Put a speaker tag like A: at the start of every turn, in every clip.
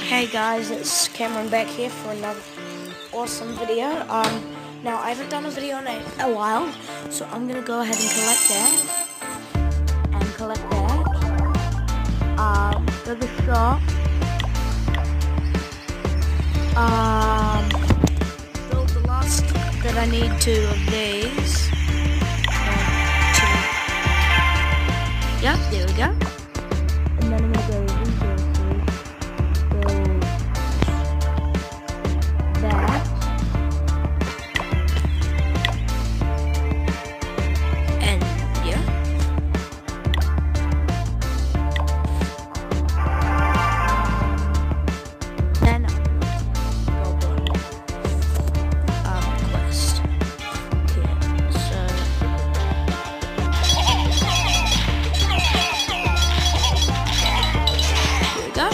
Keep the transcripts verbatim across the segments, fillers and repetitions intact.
A: Hey guys, it's Cameron back here for another awesome video. Um, now I haven't done a video in a, a while, so I'm gonna go ahead and collect that and collect that. Um, go to the shop. Um, build the last that I need two of these. One, two. Yep, there we go. And then I'm gonna go resources. That and yeah, and I'm gonna go um quest. Okay, so here we go.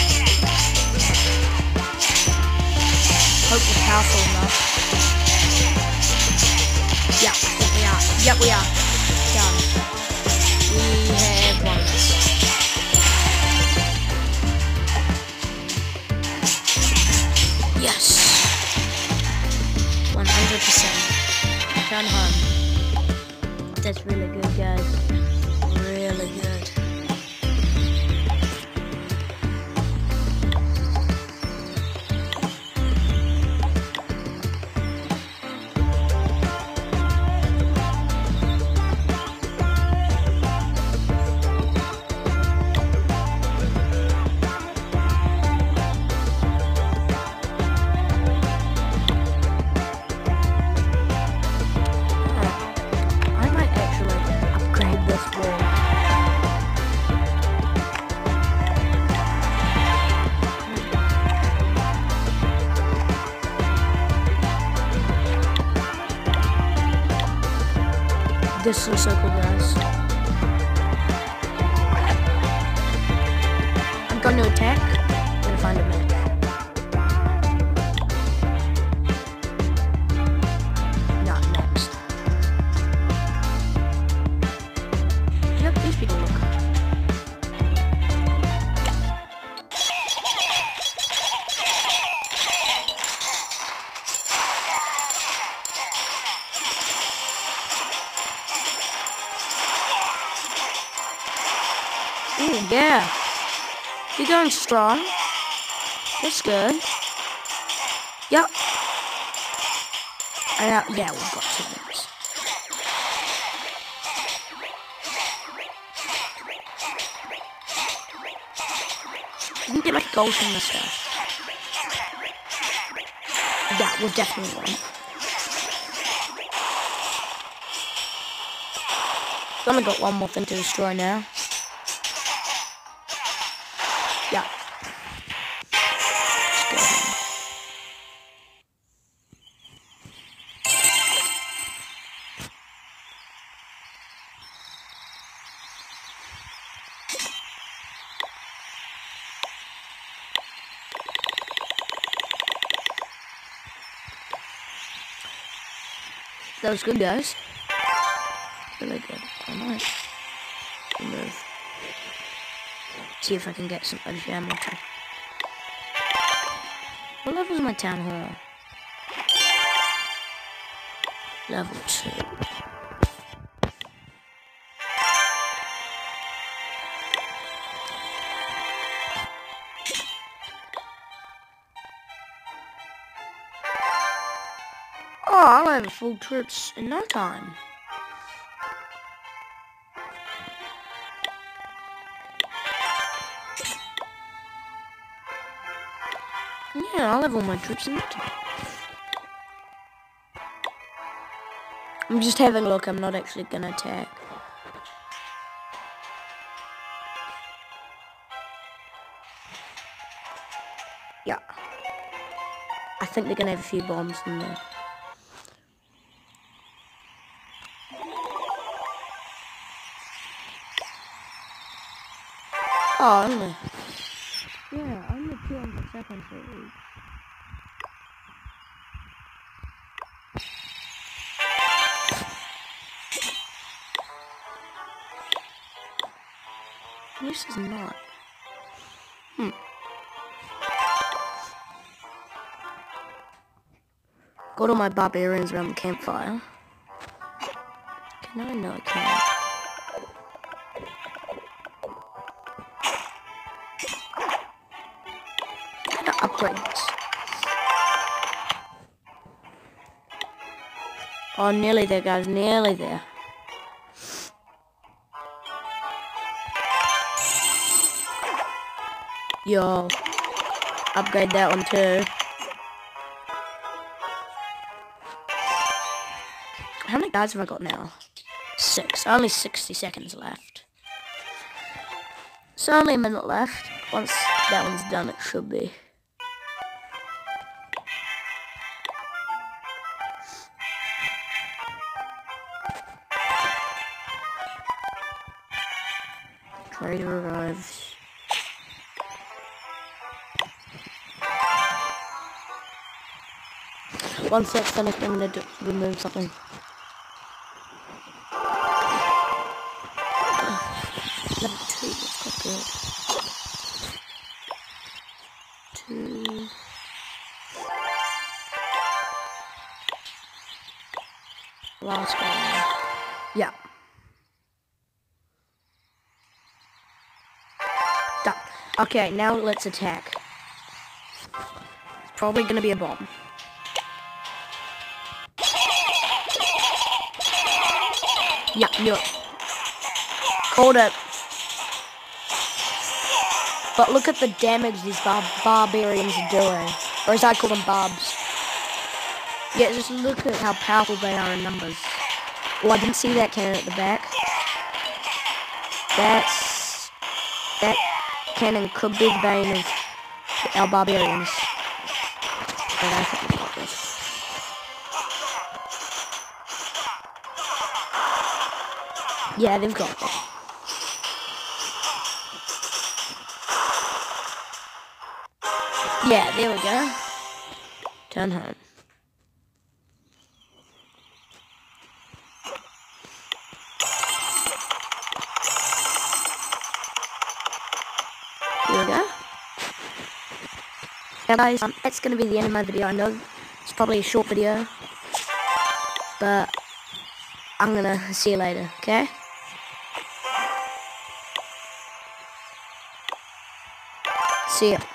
A: Hope we're powerful enough. Yeah, I think we are. Yep, we are. Done. We have won this. Yes. one hundred percent. Return home. That's really good, guys. Really good. This looks so cool, guys. I'm going to attack. I'm going to find a match. Not next. Yep, these people look. Ooh, yeah. You're going strong. That's good. Yep. And, uh, yeah, we've got two minutes. Didn't get much gold from this stuff. Yeah, we'll definitely win. I've only got one more thing to destroy now. Yeah. Let's go ahead. That was good, guys. Really good. I might move. See if I can get some of the ammo too. What level is my town hall? Level two. Oh, I'll have full troops in no time. Yeah, I'll have all my troops in it. I'm just having a look, I'm not actually gonna attack. Yeah. I think they're gonna have a few bombs in there. Oh, only. Yeah, only two hundred seconds for each. This is not. Hmm. got all my barbarians around the campfire. Can I? No, I can't. How to upgrade this? Oh, nearly there, guys. Nearly there. Yo. Upgrade that one too. How many guys have I got now? Six. Only sixty seconds left. So only a minute left. Once that one's done, it should be. Trader arrives. Once that's finished, I'm gonna do, remove something. Level two, that's quite good. Two. Last one. Yeah. Done. Okay, now let's attack. It's probably gonna be a bomb. Yeah, knew it. Called it. But look at the damage these bar barbarians are doing. Or as I call them, barbs. Yeah, just look at how powerful they are in numbers. Oh, I didn't see that cannon at the back. That's... That cannon could be the bane of our barbarians. But I think we got this. Yeah, they've got it. Yeah, there we go. Turn home. Here we go. Now guys, um, that's going to be the end of my video. I know it's probably a short video, but I'm going to see you later, okay? See ya.